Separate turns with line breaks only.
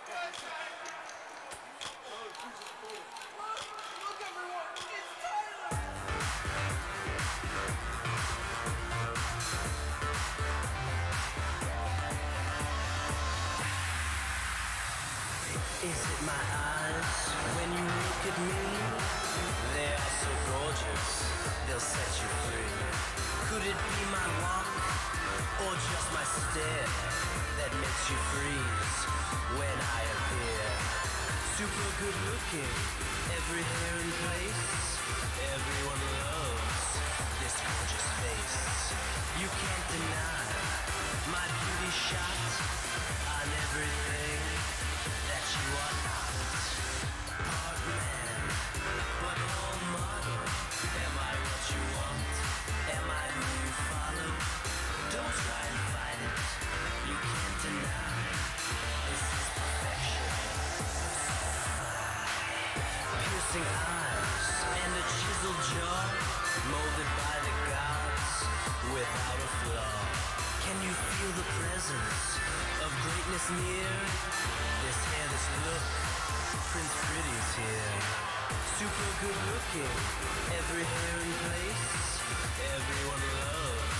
Look everyone, it's Tyler!
Is it my eyes when you look at me? They are so gorgeous, they'll set you free. Could it be my walk, or just my stare, that makes you freeze when I appear? Super good looking, every hair in place. Everyone loves this gorgeous face. You can't deny my beauty shot on everything that you are not. Part man, but all model. Am I what you want? Am I who you follow? Don't try and fight it, you can't deny. This is perfection. Piercing eyes and a chiseled jaw, molded by the gods without a flaw. Can you feel the presence of greatness near? This hair, this look, Prince Pretty's here. Super good looking, every hair in place. Everyone loves